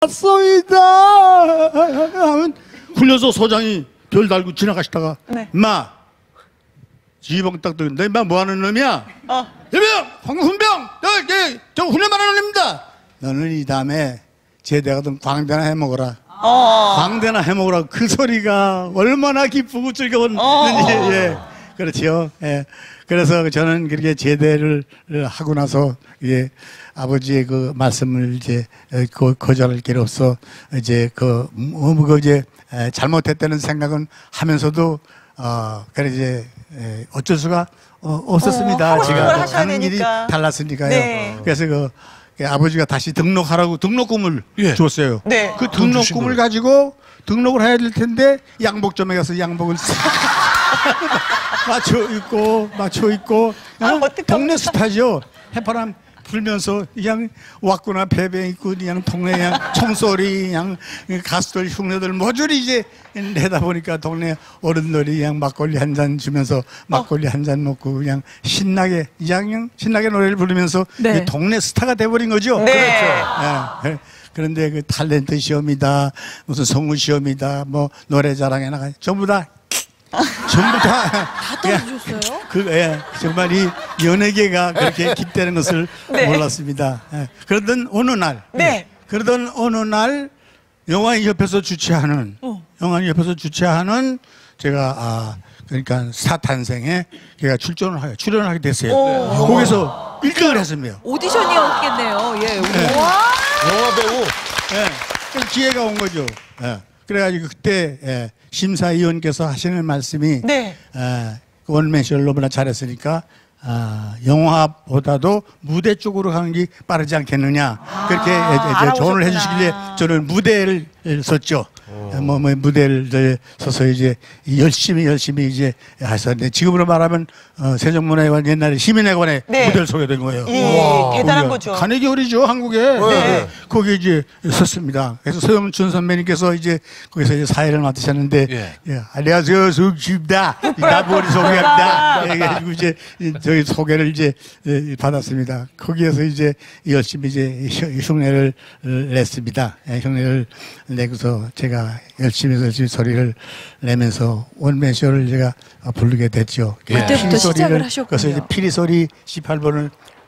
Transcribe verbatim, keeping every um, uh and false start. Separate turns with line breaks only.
왔습니다. 훈련소 소장이 별 달고 지나가시다가
네.
마 지휘봉 딱 들는데 마 뭐하는 놈이야?
어.
일병 황훈병 저, 저 훈련만하는 놈입니다. 너는 이 다음에 제대 가든 광대나 해먹어라.
어.
광대나 해먹으라. 그 소리가 얼마나 기쁘고 즐거웠는지.
어.
예, 그렇지요. 예. 그래서 저는 그렇게 제대를 하고 나서 예, 아버지의 그 말씀을 이제 거, 거절할 길 없어 이제 그, 뭐, 그 이제 잘못했다는 생각은 하면서도 어, 그래 이제 예, 어쩔 수가 어, 없었습니다.
어,
제가
하는
일이 달랐으니까요.
네.
그래서 그 아버지가 다시 등록하라고 등록금을
예.
줬어요.
네.
그 등록금을 가지고 등록을 해야 될 텐데 양복점에 가서 양복을 맞춰 입고 맞춰 입고
아,
어?
어떡합니까?
동네 스타죠. 해바람 불면서 그냥 왔구나 배배 있고 그냥 동네 그냥 총소리 그냥 가수들 흉내들 모조리 이제 내다 보니까 동네 어른들이 그냥 막걸리 한 잔 주면서 막걸리 한 잔 먹고 그냥 신나게 그냥 신나게 노래를 부르면서
네.
동네 스타가 돼버린 거죠.
네.
예. 그런데 그 탤런트 시험이다 무슨 성우 시험이다 뭐 노래자랑에 나가 전부 다 전부 다
다 떨어졌어요?
그, 예, 정말 이 연예계가 그렇게 깊다는 것을
네.
몰랐습니다. 예. 그러던 어느 날,
네.
그러던 어느 날 영화협회에서 주최하는
어.
영화협회에서 주최하는 제가 아 그러니까 사탄생에 제가 출전을 하게 출연을 하게 됐어요.
오.
거기서 일 등을 했습니다.
오디션이었겠네요. 예.
네.
와.
영화 배우.
예, 그 기회가 온 거죠. 예. 그래가지고 그때 예, 심사위원께서 하시는 말씀이
네.
예, 원맨쇼를 너무나 잘했으니까 아, 영화보다도 무대 쪽으로 가는 게 빠르지 않겠느냐 그렇게
아,
이제 조언을
알아보셨구나.
해주시길래 저는 무대를 섰죠. 뭐, 뭐 무대를 이제 서서 이제 열심히 열심히 이제 하셨는데 지금으로 말하면 어, 세종문화회관 옛날에 시민회관에
네.
무대를 서게 된 거예요.
예,
우와.
대단한
거기가
거죠.
가내기홀이죠 한국에.
네.
거기 이제 섰습니다. 그래서 서영춘 선배님께서 이제 거기서 이제 사회를 맡으셨는데,
예.
예, 안녕하세요, 서영춘입니다. 나보리 소개합니다. 예, 그래가지고 이제 저희 소개를 이제 예, 받았습니다. 거기에서 이제 열심히 이제 흉내를 냈습니다. 예, 흉내를 내고서 제가 열심히 열심히 소리를 내면서 원맨쇼를 제가 부르게 됐죠.
그때부터
피리
시작을
소리를
하셨군요.
그래서 이제 피리 소리 십팔 번을